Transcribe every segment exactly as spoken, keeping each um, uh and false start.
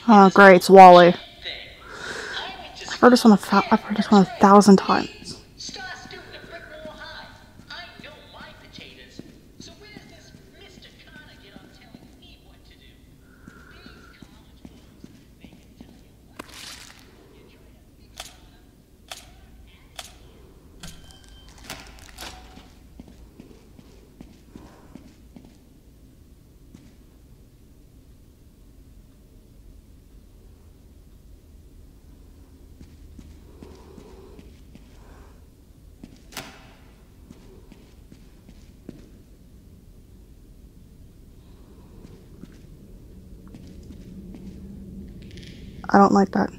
Oh, great, it's Wally. I've heard this one a, I've heard this one a thousand times. I don't like that.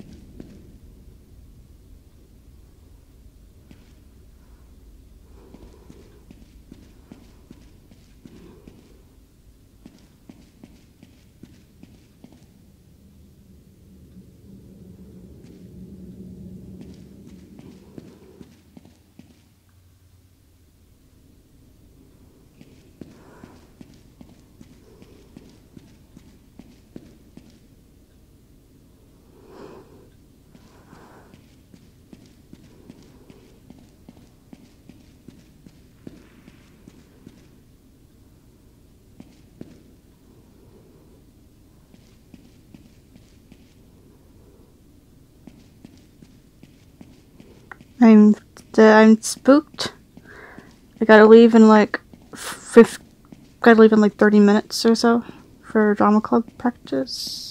I'm uh, I'm spooked. I gotta leave in like fifth. Gotta leave in like thirty minutes or so for drama club practice.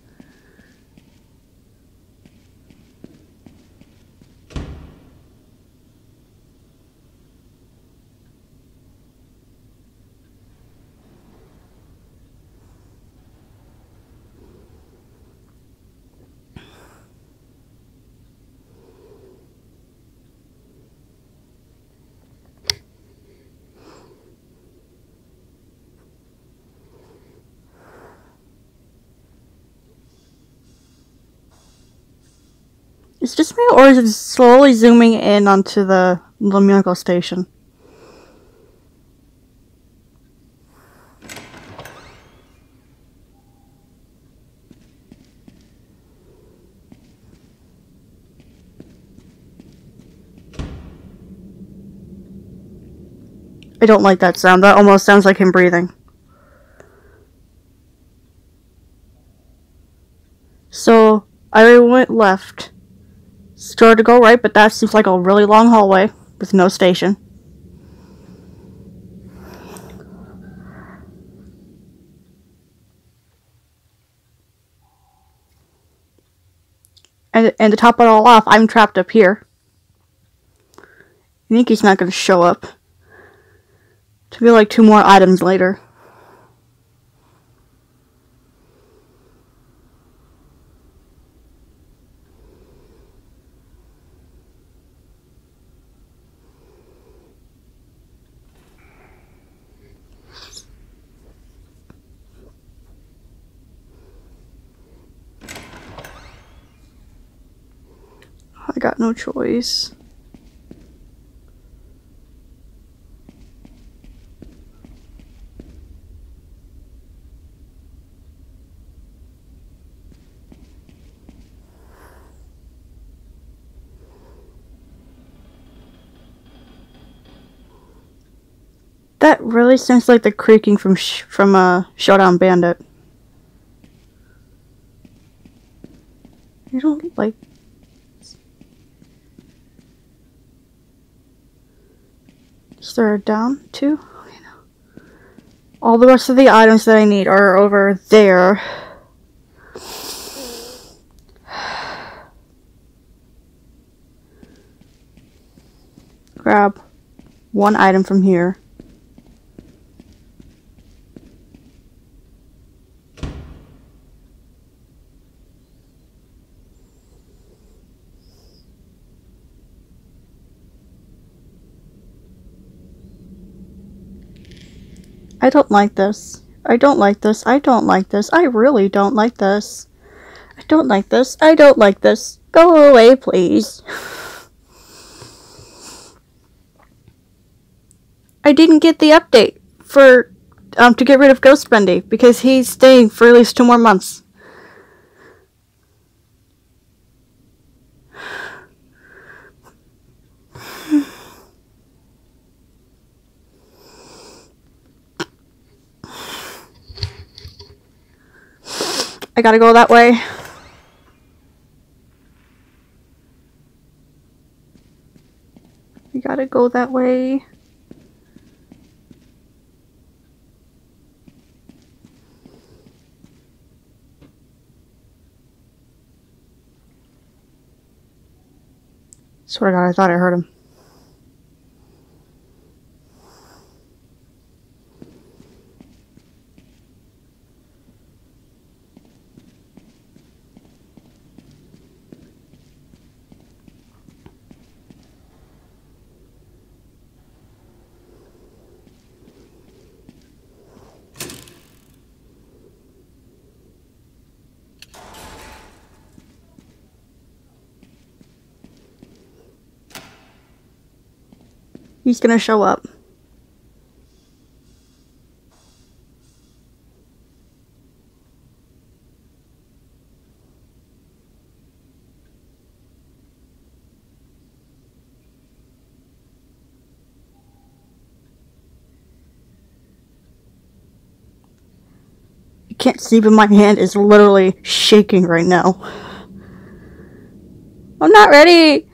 It's just me, or is it slowly zooming in onto the musical station? I don't like that sound. That almost sounds like him breathing. So, I went left. Started to go right, but that seems like a really long hallway with no station. And, and to top it all off, I'm trapped up here. I think he's not going to show up. To be like two more items later. I got no choice. That really sounds like the creaking from sh from uh, Showdown Bandit. You don't like. Is there a down too? Okay, no. All the rest of the items that I need are over there. Grab one item from here. I don't like this. I don't like this. I don't like this. I really don't like this. I don't like this. I don't like this. Go away, please. I didn't get the update for um to get rid of Ghost Bendy because he's staying for at least two more months. I gotta go that way. We gotta go that way. Swear to God, I thought I heard him. He's gonna show up. You can't see, but my hand is literally shaking right now. I'm not ready!